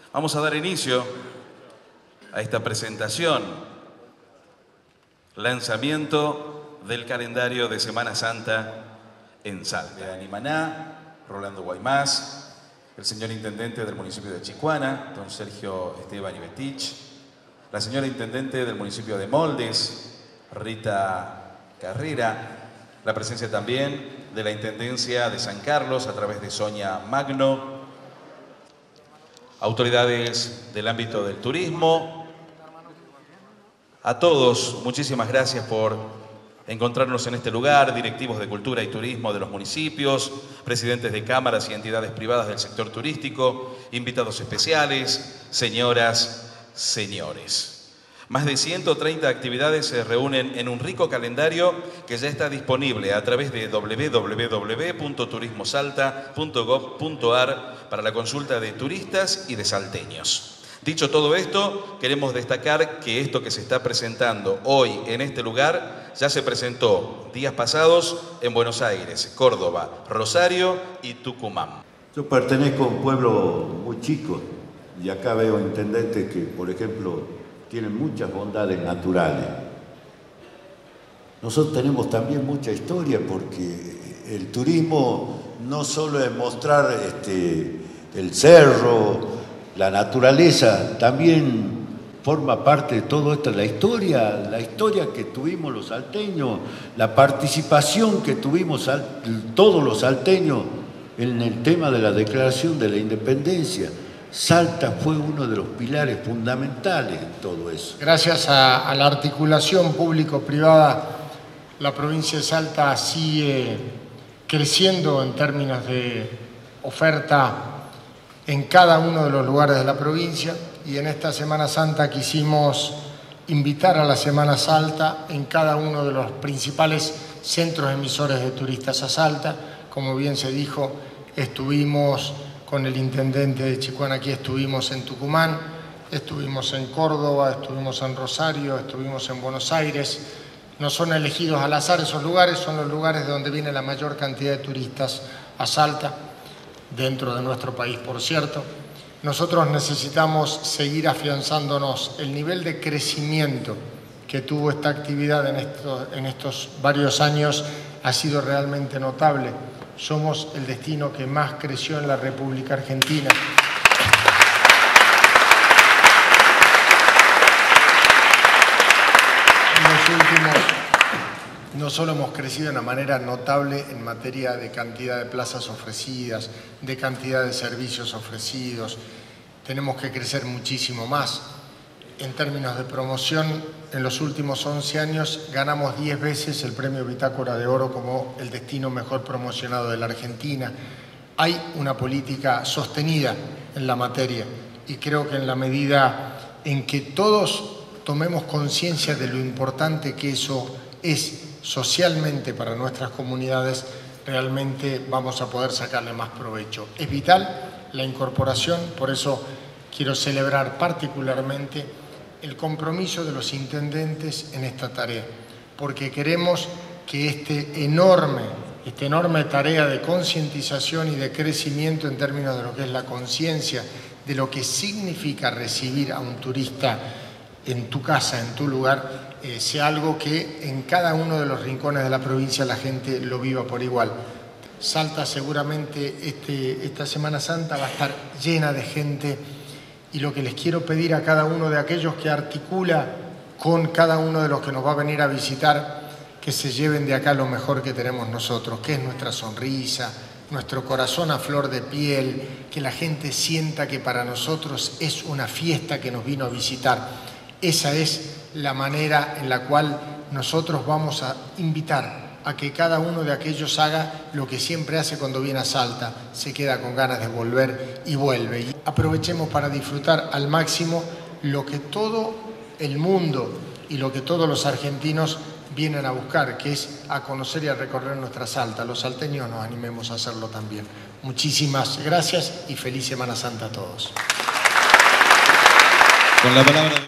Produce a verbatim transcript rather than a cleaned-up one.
Vamos a dar inicio a esta presentación, lanzamiento del calendario de Semana Santa en Salta. De Animaná, Rolando Guaymás, el señor intendente del municipio de Chicuana, don Sergio Esteban Ibetich, la señora intendente del municipio de Moldes, Rita Carrera, la presencia también de la Intendencia de San Carlos a través de Sonia Magno, autoridades del ámbito del turismo. A todos, muchísimas gracias por encontrarnos en este lugar, directivos de cultura y turismo de los municipios, presidentes de cámaras y entidades privadas del sector turístico, invitados especiales, señoras, señores. Más de ciento treinta actividades se reúnen en un rico calendario que ya está disponible a través de w w w punto turismo salta punto gob punto ar para la consulta de turistas y de salteños. Dicho todo esto, queremos destacar que esto que se está presentando hoy en este lugar ya se presentó días pasados en Buenos Aires, Córdoba, Rosario y Tucumán. Yo pertenezco a un pueblo muy chico y acá veo intendentes que, por ejemplo, tienen muchas bondades naturales. Nosotros tenemos también mucha historia porque el turismo no solo es mostrar este, el cerro, la naturaleza, también forma parte de todo esto, la historia, la historia que tuvimos los salteños, la participación que tuvimos todos los salteños en el tema de la declaración de la independencia. Salta fue uno de los pilares fundamentales en todo eso. Gracias a, a la articulación público-privada, la provincia de Salta sigue creciendo en términos de oferta en cada uno de los lugares de la provincia, y en esta Semana Santa quisimos invitar a la Semana Santa en cada uno de los principales centros emisores de turistas a Salta. Como bien se dijo, estuvimos con el intendente de Chicuana, aquí estuvimos en Tucumán, estuvimos en Córdoba, estuvimos en Rosario, estuvimos en Buenos Aires. No son elegidos al azar esos lugares, son los lugares de donde viene la mayor cantidad de turistas a Salta, dentro de nuestro país, por cierto. Nosotros necesitamos seguir afianzándonos. El nivel de crecimiento que tuvo esta actividad en estos, en estos varios años ha sido realmente notable. Somos el destino que más creció en la República Argentina. En los últimos, no solo hemos crecido de una manera notable en materia de cantidad de plazas ofrecidas, de cantidad de servicios ofrecidos, tenemos que crecer muchísimo más. En términos de promoción, en los últimos once años ganamos diez veces el premio Bitácora de Oro como el destino mejor promocionado de la Argentina. Hay una política sostenida en la materia y creo que en la medida en que todos tomemos conciencia de lo importante que eso es socialmente para nuestras comunidades, realmente vamos a poder sacarle más provecho. Es vital la incorporación, por eso quiero celebrar particularmente el compromiso de los intendentes en esta tarea, porque queremos que este enorme, esta enorme tarea de concientización y de crecimiento en términos de lo que es la conciencia, de lo que significa recibir a un turista en tu casa, en tu lugar, eh, sea algo que en cada uno de los rincones de la provincia la gente lo viva por igual. Salta seguramente este, esta Semana Santa va a estar llena de gente. Y lo que les quiero pedir a cada uno de aquellos que articula con cada uno de los que nos va a venir a visitar, que se lleven de acá lo mejor que tenemos nosotros, que es nuestra sonrisa, nuestro corazón a flor de piel, que la gente sienta que para nosotros es una fiesta que nos vino a visitar. Esa es la manera en la cual nosotros vamos a invitar a que cada uno de aquellos haga lo que siempre hace cuando viene a Salta, se queda con ganas de volver y vuelve. Y aprovechemos para disfrutar al máximo lo que todo el mundo y lo que todos los argentinos vienen a buscar, que es a conocer y a recorrer nuestra Salta. Los salteños nos animemos a hacerlo también. Muchísimas gracias y feliz Semana Santa a todos. Con la palabra...